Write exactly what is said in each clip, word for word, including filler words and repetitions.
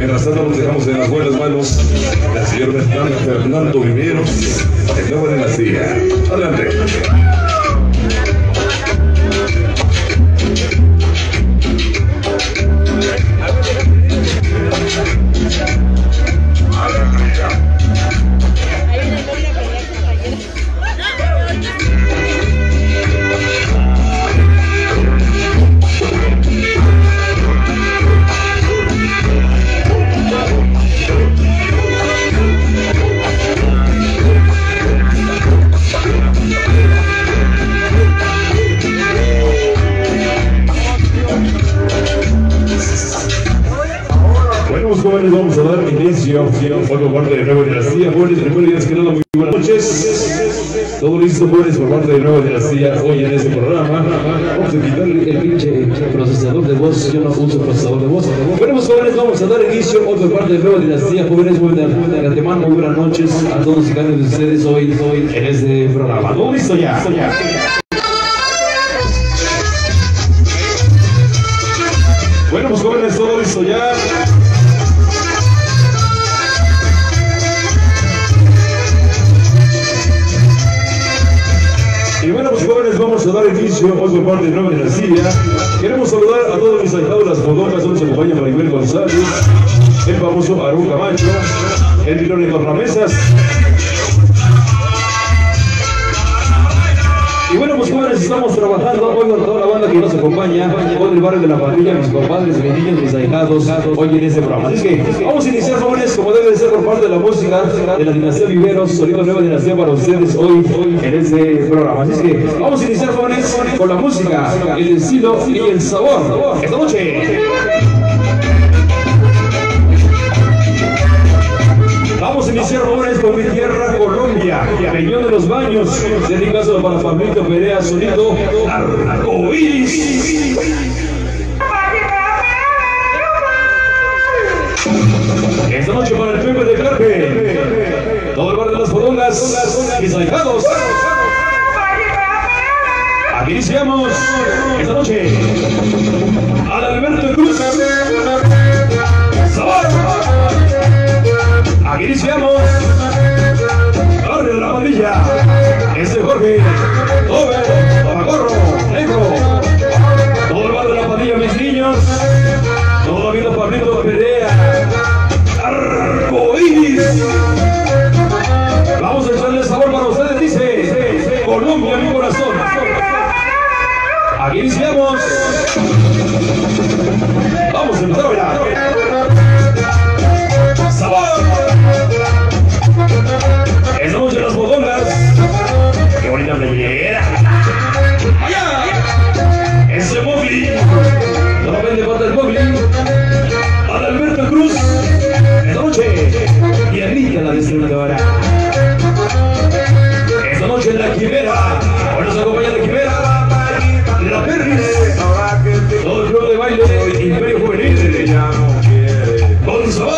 Mientras tanto nos dejamos en las buenas manos del señor Fernando Viveros, de Nueva Dinastía. Adelante. Jóvenes, vamos a dar inicio por parte de Nueva Dinastía. Jóvenes, primero y antes que nada, muy buenas noches. Todo listo, jóvenes, por parte de Nueva Dinastía. Hoy en este programa vamos a quitarle el pinche procesador de voz. Yo no uso procesador de voz. Bueno, jóvenes, vamos a dar inicio hoy por parte de Nueva Dinastía. Jóvenes, de antemano, muy buenas noches a todos y cada uno de ustedes hoy, hoy en este programa. ¿Todo listo ya? ¿Listo ya? Bueno, pues jóvenes, todo listo ya. Y bueno, pues jóvenes, vamos a dar inicio hoy por parte de Nueva Dinastía. Queremos saludar a todos mis ahijados, las modonas, donde se acompaña Maribel González, el famoso Aarón Camacho, el Virónico Ramesas. Y bueno, pues jóvenes, estamos trabajando hoy con toda la banda que nos acompaña, con el barrio de la familia, mis compadres, mis niños, mis ahijados, hoy en este programa. Así es que vamos a iniciar, jóvenes, como debe de ser por parte de la música de la Dinastía Viveros, sonido Nueva Dinastía para ustedes hoy, hoy en este programa. Así es que vamos a iniciar, jóvenes, con la música, el estilo y el sabor. Esta noche vamos a iniciar, jóvenes, con mi tierra, Colombia, Peñón de los Baños, dedicado para Pablito Perea, sonido Arcoíris. Esta noche para el Pepe de Carpe, todo el barrio de las Fodongas, mis ahijados. Aquí iniciamos esta noche al Alberto Cruz. ¡Sabor! Aquí iniciamos Barrio de la Pandilla. Este Jorge, Tobe, Tomacorro, Negro. Todo el barrio de la Pandilla, mis niños. Todo la vida Pablito Perea. Arcoíris. Vamos a echarle sabor para ustedes, dice Colombia, mi corazón. Aquí iniciamos. Vamos a empezar a bailar. ¡Sabor! Esta noche las Fodongas. ¡Qué bonita playera! ¡Allá! Ese Mowgli. Nuevamente parte del Mowgli. Adalberto Cruz. Esta noche. Y Anita la destructora. Esta noche en la Quimera. Hoy nos acompaña la Quimera. La Perris. Todo el club de baile. Imperio Juvenil. Con sabor.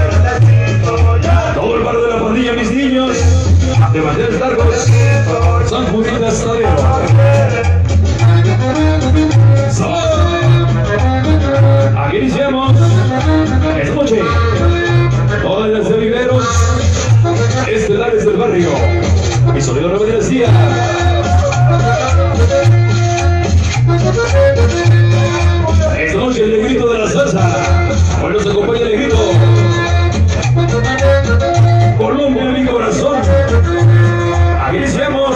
Todo el barrio de la Pandilla, mis niños, de manteles largos, San Juditas Tadeo. ¡Sabor! Aquí iniciamos esta noche. Todas las de Viveros, estelares del barrio. Mi sonido Nueva Dinastía. Esta noche el negrito de la salsa. Hoy nos acompaña el negrito. Colombia, mi corazón. Aquí iniciamos.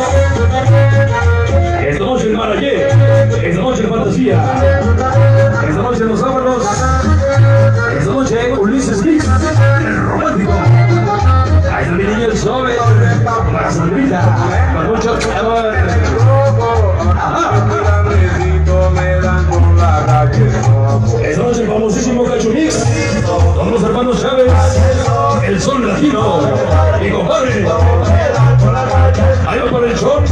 Esta noche el Marayé. Esta noche el Fantasía. Esta noche los Sábados. Esta noche Ulises Gix, el romántico. Ahí está mi niño el Sobe. La salvita. Con mucho amor. Esta noche el famosísimo Cachumix. Todos los hermanos Chávez. El Sol Latino. Mi compadre. Ahí va para el shot.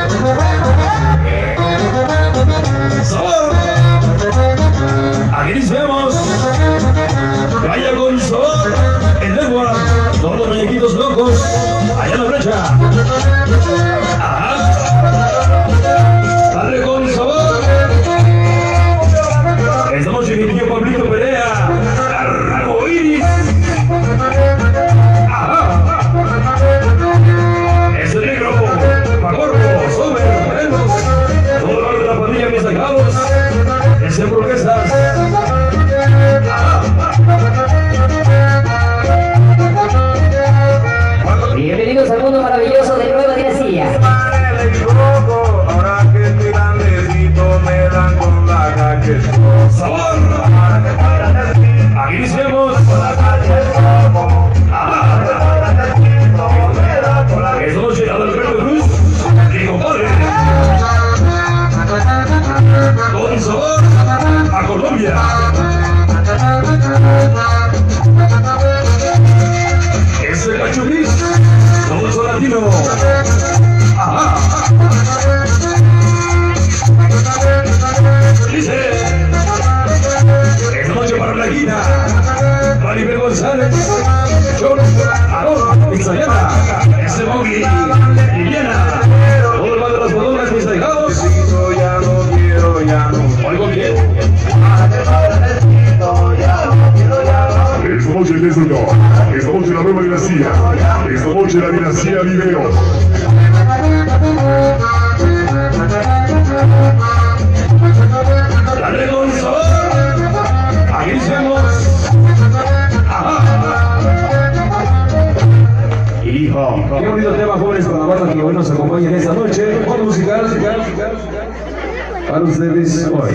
Sabor. Aquí iniciamos. Vaya con sabor. El lengua. Todos los muñequitos locos. Allá a la brecha. Ajá. González, John, Aarón, Ixayana, ese Mogli, Liliana, todo el mal de las bodonas, mis ahijados. Ya no quiero, ya no. Oigo bien. Esta noche el Señor, esta noche la nueva dinastía, esta noche la dinastía Viveros. Dale con sabor, aquí estamos. Ajá. Hijo, qué bonito tema, jóvenes, para la banda que hoy nos acompaña en esta noche. Juego musical para ustedes hoy.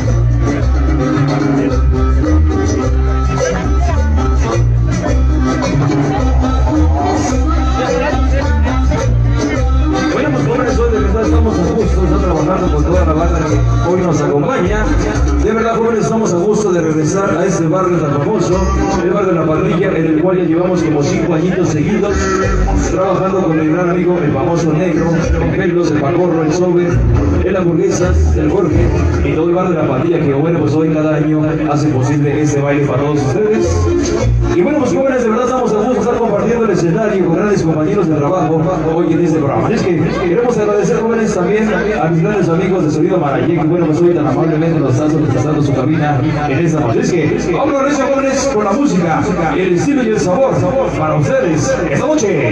Bueno, pues jóvenes, hoy de verdad estamos a gusto, estamos trabajando con toda la banda que hoy nos acompaña. De verdad, jóvenes, estamos a gusto de regresar a este barrio tan famoso, el barrio de La Parrilla, en el cual ya llevamos como cinco añitos seguidos trabajando con mi gran amigo, el famoso Negro, el Pelos, el Pacorro, el Sober, el Hamburguesas, el Jorge y todo el barrio de La Parrilla, que bueno, pues hoy cada año hace posible este baile para todos ustedes. Y bueno, pues jóvenes, de verdad estamos a gusto de estar compartiendo el escenario con grandes compañeros de trabajo hoy en este programa. Es que queremos agradecer, jóvenes, también a mis grandes amigos de Sonido Marayé, que bueno, pues hoy tan amablemente nos están solicitando su cabina en esta noche. Es que vamos a ver, jóvenes, con la música, el estilo y el sabor para ustedes esta noche.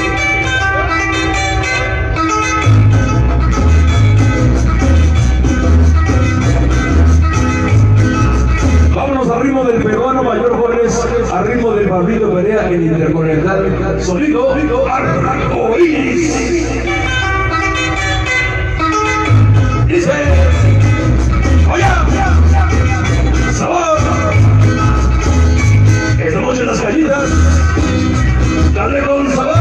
Vámonos al ritmo del peruano mayor, jóvenes, al ritmo del Pablito Perea, el interconectal sonido arcoíris. Dice, oye, sabor. Esta noche las gallitas, dale con sabor.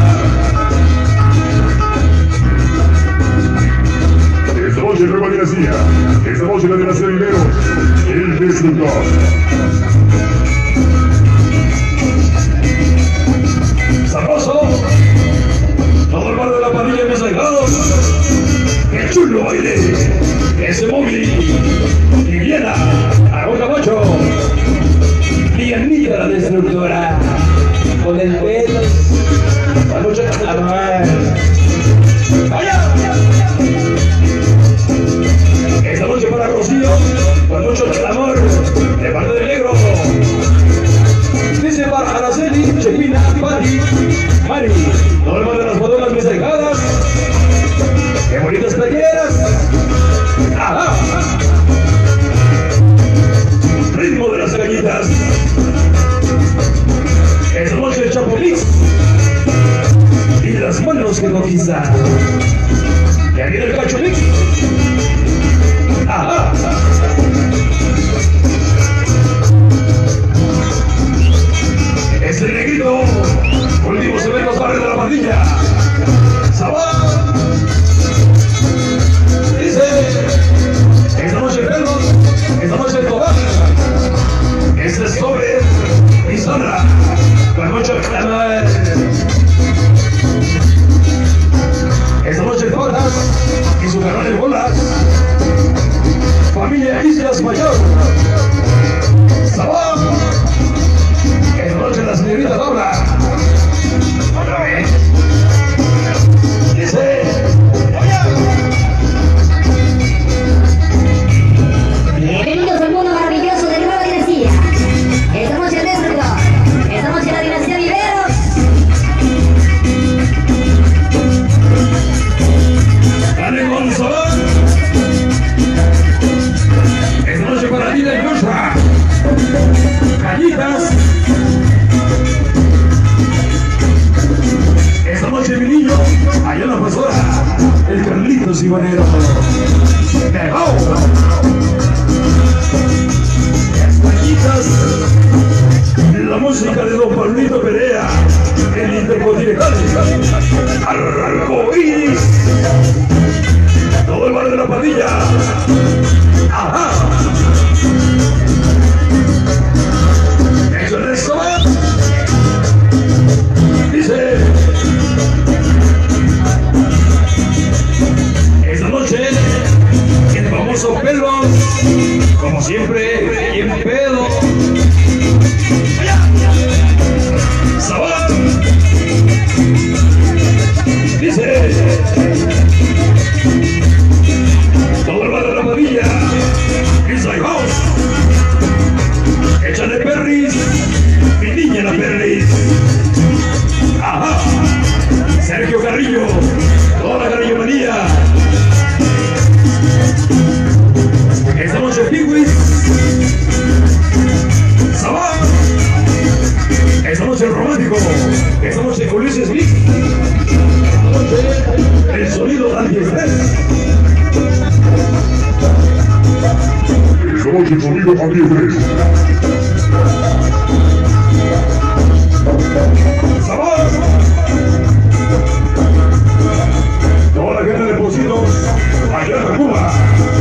Esta noche nueva dinastía, esta noche la dinastía Viveros, el destructor. Sabroso, todo el barrio de La Parrilla, mis ahijados, el chulo baile, ese Mogli, Liliana, Aarón Camacho, Lianita la destructora, con el pelo, la noche carnaval. ¡Vaya! Esta noche para Rocío, con mucho amor, de parte del Negro. Dice para Araceli, Chepina, Mari, Mari, todo el mundo de las bodonas, mis ahijadas. ¡Qué bonitas playeras! ¡Ajá! Ritmo de las gallitas. Esta noche el Chapulix y las manos que conquistan. Y aquí el Cachulix. ¡Ajá! Es el Negrito, últimos eventos barrio de La Parrilla. ¡Sabor! Dice, esta noche Pelos, esta noche Tobán, este es Sobre y Sandra, con mucho calor. Esta noche Tortas y su canal de bolas, familia Islas Mayor. ¡Sabor! Esta noche la señorita Laura. Otra vez. Dice, bienvenidos al mundo maravilloso de Nueva Dinastía. Esta noche el Destructor, esta noche la dinastía Viveros. dale con sabor. Esta noche para Dina y Joshua. Gallitas. Esta noche mi niño, allá en la pastora, el Carlitos Ibanero. ¡Pegao! Las gallitas, la música de don Pablito Perea, el intercontinental, arcoíris, todo el barrio de La Parrilla. ¡Ajá! Eso es eso. Dice, esta noche el famoso Pelos, como siempre, bien pedo. ¡Allá! noche conmigo a diez. ¡Sabor! Toda la gente de Pocitos, allá en Cuba.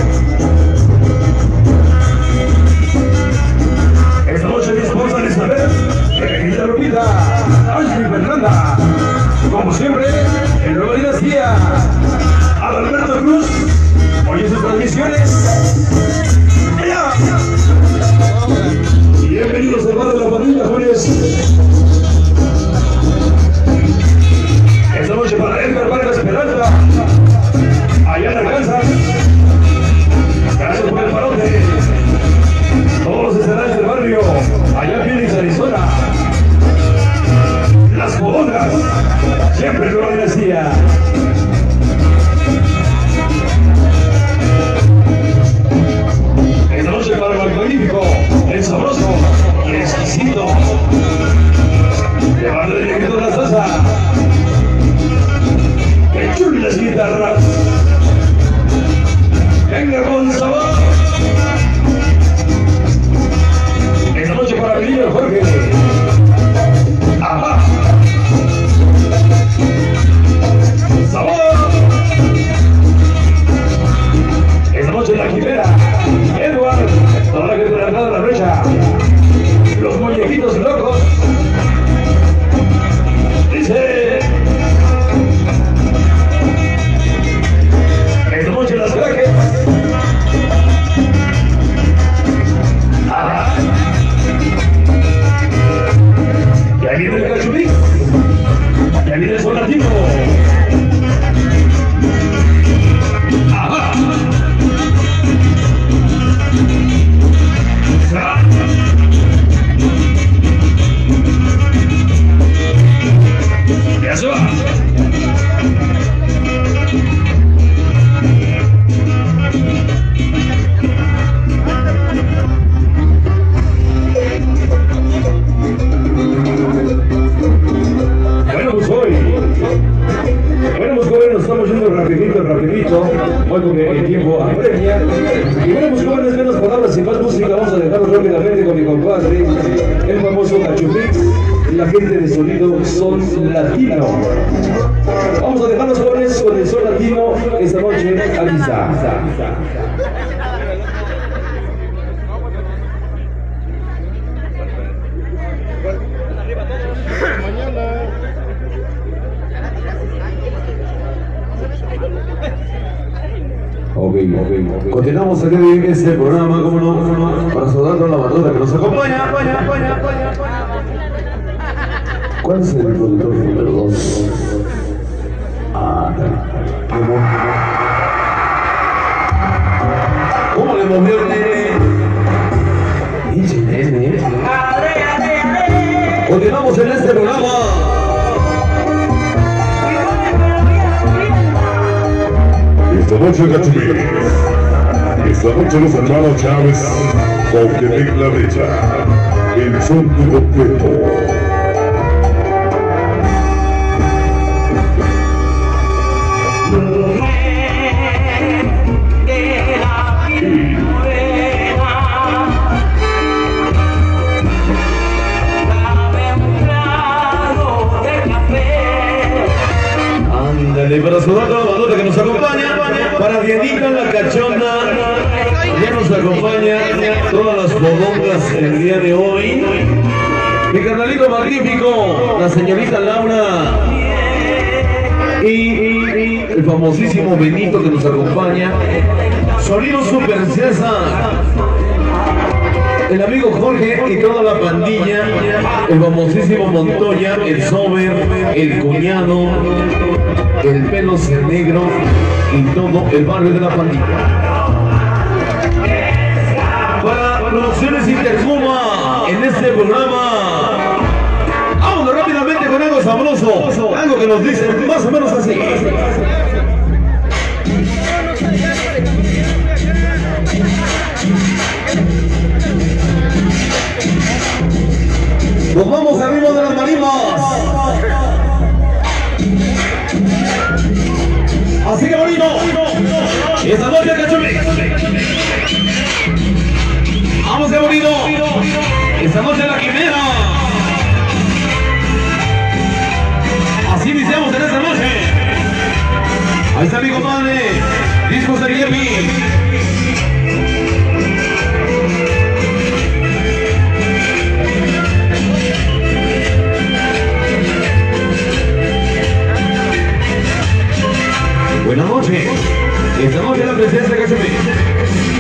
Esta noche mi esposa Elizabeth, Regina Lupita, Ashley Fernanda, como siempre, en Nueva Dinastía, Adalberto Cruz, oye sus transmisiones. ¡Ella! Bienvenidos hermanos de la familia, jóvenes. Esta noche para Edgar Vargas Peralta, allá en Arkansas. Gracias por el parote. Todos los escenarios del barrio, allá en Phoenix, Arizona. Las Codongas, siempre en Nueva Dinastía. Esta noche para el magnífico, el sabroso y el exquisito. De parte del negrito de la salsa. Que chulen las guitarras. Venga con sabor. Esta noche para mi niño Jorge. Ajá. Sabor. Esta noche la quimera. Edward. Toda la gente de la de la brecha. Los muñequitos locos. Dice. Esta noche las craques. Ajá. Y ahí viene el cachupí. Y ahí viene el solatino. Ajá. Ya se va. Bueno, pues hoy, bueno, pues jóvenes, nos estamos yendo rapidito, rapidito, bueno, que el tiempo apremia. Y bueno, pues jóvenes, menos palabras y más música, vamos a dejarlo rápidamente con mi compadre, el famoso Cachupix, la gente de sonido Son Latino. Vamos a dejarlos jóvenes con el Son Latino esta noche, aquí está. Ok, ok, ok. Continuamos aquí en este programa, como no, como no, para saludar a la bandota que nos acompaña. ¿Cuál es el productor número dos? Ah, ¿cómo? ¿Cómo le movió el nene? Pinche nene. Continuamos en este programa. Esta noche Cachupí. Esta noche los hermanos Chávez con Quebec La Brecha. El son tu completo. Ándale, para saludar a toda la bandota que nos acompaña, para Dianita la Cachonda, ya nos acompaña todas las bodongas el día de hoy. Mi carnalito magnífico, la señorita Laura y, y, y el famosísimo Benito que nos acompaña. Sonido Super César, el amigo Jorge y toda la pandilla, el famosísimo Montoya, el Sober, el cuñado, el pelo negro y todo el barrio de la pandilla. Para Producciones Intercuma en este programa, vámonos rápidamente con algo sabroso, algo que nos dice más o menos así. Nos vamos arriba de las marimas. Así que bonito. Esta noche Cachupix. qué bonito. Esta noche la quimera. Así iniciamos en esta noche. Ahí está mi compadre, Discos de Jeremy. Buenas noches. Esta noche la presencia que se ve.